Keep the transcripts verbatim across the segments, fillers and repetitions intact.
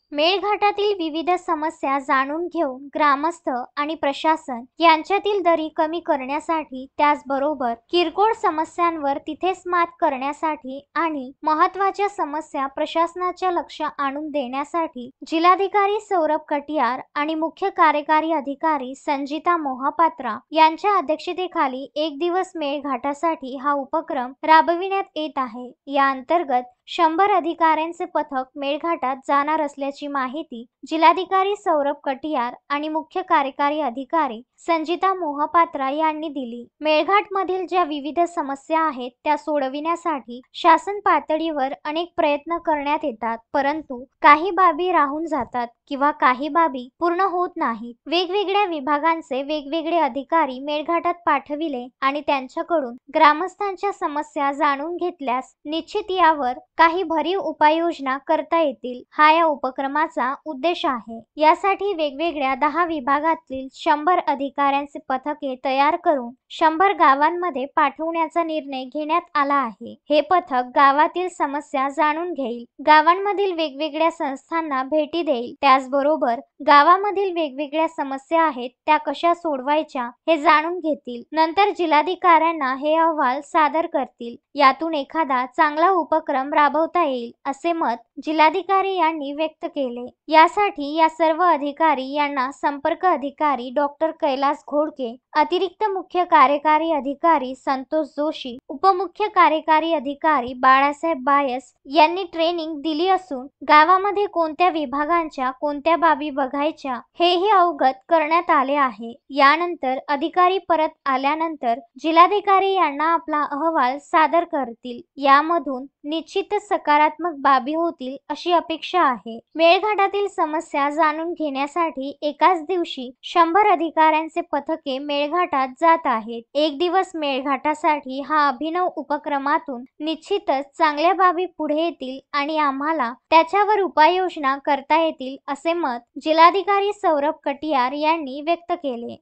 मेळघाटातील विविध समस्या जाणून घेऊन ग्रामस्थ आणि प्रशासन यांच्यातील दरी कमी करण्यासाठी, त्याचबरोबर किरकोळ समस्यांवर तिथेच मात करण्यासाठी आणि महत्त्वाच्या समस्या प्रशासनाच्या लक्ष आणून देण्यासाठी जिल्हाधिकारी सौरभ कटियार आणि मुख्य कार्यकारी अधिकारी संजिता मोहपात्रा यांच्या अध्यक्षतेखाली एक दिवस मेळघाटासाठी हा उपक्रम राबविण्यात येत आहे। या अंतर्गत शंभर अधिकाऱ्यांचे पथक मेळघाटात जाणार असल्याची माहिती जिल्हाधिकारी सौरभ कटियार आणि मुख्य कार्यकारी अधिकारी संजिता मोहपात्रा यांनी दिली। मेळघाटमधील ज्या विविध समस्या आहेत त्या सोडविण्यासाठी शासन पातळीवर अनेक प्रयत्न करण्यात येतात, परंतु काही बाबी राहून जातात किंवा काही बाबी पूर्ण होत नाहीत। वेगवेगळ्या विभागांचे वेगवेगळे अधिकारी मेळघाटात पाठविले आणि त्यांच्याकडून ग्रामस्थांच्या समस्या जाणून घेतल्यास निश्चित यावर काही भरीव उपाययोजना करता येतील, हा या उपक्रमाचा उद्देश आहे। यासाठी वेगवेगळ्या दहा विभागातील शंभर अधिकाऱ्यांचे पथके तयार करून शंभर गावांमध्ये पाठवण्याचा निर्णय घेण्यात आला आहे। हे पथक गावातील समस्या जाणून घेईल, गावांमधील वेगवेगळ्या संस्थांना भेटी देईल, त्याचबरोबर गावामधील वेगवेगळ्या समस्या आहेत त्या कशा सोडवायच्या हे जाणून घेतील। नंतर जिल्हाधिकाऱ्यांना हे अहवाल सादर करतील। यातून एखादा चांगला उपक्रम राबवता येईल असे मत जिल्हाधिकारी यांनी व्यक्त केले। यासाठी या सर्व अधिकारी यांना संपर्क अधिकारी डॉक्टर कैलास घोडके, अतिरिक्त मुख्य कार्यकारी अधिकारी संतोष जोशी, उपमुख्य कार्यकारी अधिकारी बाळासाहेब बायस यांनी ट्रेनिंग दिली असून गावामध्ये कोणत्या विभागांच्या कोणत्या बाबी बघायच्या हेही अवगत करण्यात आले आहे। यानंतर अधिकारी परत आल्यानंतर जिल्हाधिकारी यांना आपला अहवाल सादर करतील। यामधून निश्चितच सकारात्मक बाबी होतील अशी अपेक्षा आहे। मेळघाटातील समस्या जाणून घेण्यासाठी एकाच दिवशी शंभर अधिकाऱ्यांचे पथके मेळघाटात जात आहेत। एक दिवस मेळघाटासाठी हा अभिनव उपक्रमातून निश्चितच चांगल्या बाबी पुढे येतील आणि आम्हाला त्याच्यावर उपाययोजना करता येतील असे मत जिल्हाधिकारी सौरभ कटियार यांनी व्यक्त केले।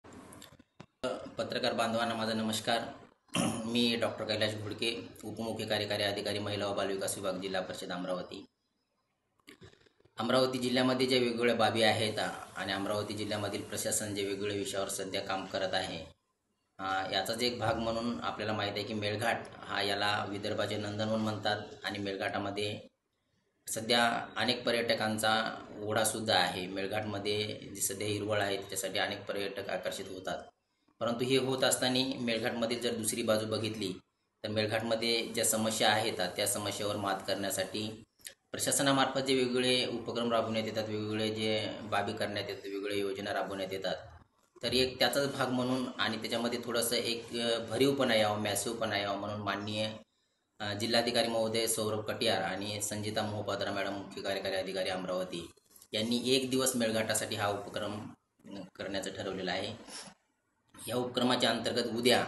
पत्रकार बांधवांना माझा नमस्कार। मी डॉक्टर कैलास घोडके, उपमुख्य कार्यकारी अधिकारी महिला व बालविकास विभाग, जिल्हा परिषद अमरावती। अमरावती जिल्ह्यामध्ये जे वेगवेगळ्या बाबी आहेत आणि अमरावती जिल्ह्यामधील प्रशासन जे वेगवेगळ्या विषयावर सध्या काम करत आहे, याचाच एक भाग म्हणून आपल्याला माहीत आहे की मेळघाट हा याला विदर्भाचे नंदनवन म्हणतात आणि मेळघाटामध्ये सध्या अनेक पर्यटकांचा ओढासुद्धा आहे। मेळघाटमध्ये जी सध्या हिरवळ आहे त्याच्यासाठी अनेक पर्यटक आकर्षित होतात, परंतु हे होत असताना मेळघाटमध्ये जर दुसरी बाजू बघितली तर मेळघाटमध्ये ज्या समस्या आहेत त्या समस्यावर मात करण्यासाठी प्रशासनामार्फत जे वेगवेगळे उपक्रम राबवण्यात येतात, वेगवेगळे जे बाबी करण्यात येतात, वेगवेगळ्या योजना राबवण्यात येतात, तर एक त्याचाच भाग म्हणून आणि त्याच्यामध्ये थोडंसं एक भरीवपणा यावं, मॅसिवपणा यावं म्हणून माननीय जिल्हाधिकारी महोदय सौरभ कटियार आणि संजिता मोहपात्रा मॅडम, मुख्य कार्यकारी अधिकारी अमरावती यांनी एक दिवस मेळघाटासाठी हा उपक्रम करण्याचं ठरवलेलं आहे। या उपक्रमाच्या अंतर्गत उद्या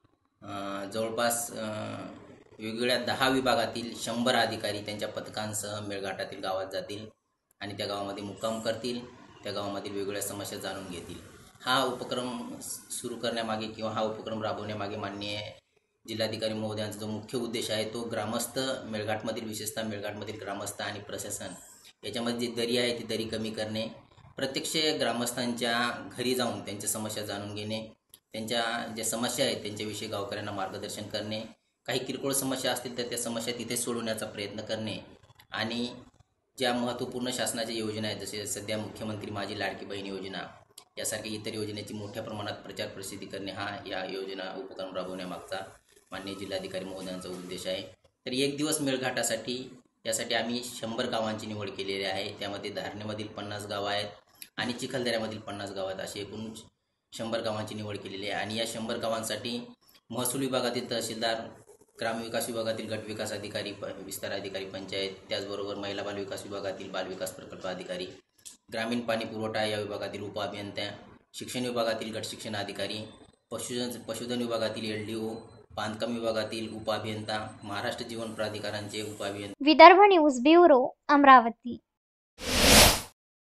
जवळपास वेगवेगळ्या दहा विभागातील शंभर अधिकारी त्यांच्या पथकांसह मेळघाटातील गावात जातील आणि त्या गावामध्ये मुक्काम करतील, त्या गावामधील वेगवेगळ्या समस्या जाणून घेतील। हा उपक्रम सुरू करण्यामागे किंवा हा उपक्रम राबवण्यामागे माननीय जिल्हाधिकारी महोदयांचा जो मुख्य उद्देश आहे तो ग्रामस्थ मेळघाटमधील, विशेषतः मेळघाटमधील ग्रामस्थ आणि प्रशासन याच्यामध्ये जी दरी आहे ती दरी कमी करणे, प्रत्यक्ष ग्रामस्थांच्या घरी जाऊन त्यांच्या समस्या जाणून घेणे, त्यांच्या ज्या समस्या आहेत त्यांच्याविषयी गावकऱ्यांना मार्गदर्शन करणे, काही किरकोळ समस्या असतील तर त्या समस्या तिथे सोडवण्याचा प्रयत्न करणे आणि ज्या महत्त्वपूर्ण शासनाच्या योजना आहेत जसे सध्या मुख्यमंत्री माझी लाडकी बहीण योजना यासारख्या इतर योजनेची मोठ्या प्रमाणात प्रचार प्रसिद्धी करणे हा या योजना उपक्रम राबवण्यामागचा माननीय जिल्हाधिकारी महोदयांचा उद्देश आहे। तर एक दिवस मेळघाटासाठी यासाठी आम्ही शंभर गावांची निवड केलेली आहे। त्यामध्ये धारणेमधील पन्नास गावं आहेत आणि चिखलदऱ्यामधील पन्नास गाव आहेत, अशी एकूण शंभर गावांची निवड केलेली आहे। आणि या शंभर गावांसाठी महसूल विभागातील तहसीलदार, ग्रामविकास विभागातील गटविकास अधिकारी, विस्तार अधिकारी, पंचायत, त्याचबरोबर महिला बालविकास विभागातील बालविकास प्रकल्प अधिकारी, ग्रामीण पाणी पुरवठा या विभागातील उपअभियंत्या, शिक्षण विभागातील गट शिक्षण अधिकारी, पशुधन पशुधन विभागातील एल डी ओ, बांधकाम विभागातील उपअभियंता, महाराष्ट्र जीवन प्राधिकरणचे उपअभियंता। Vidarbha news bureau, Amravati.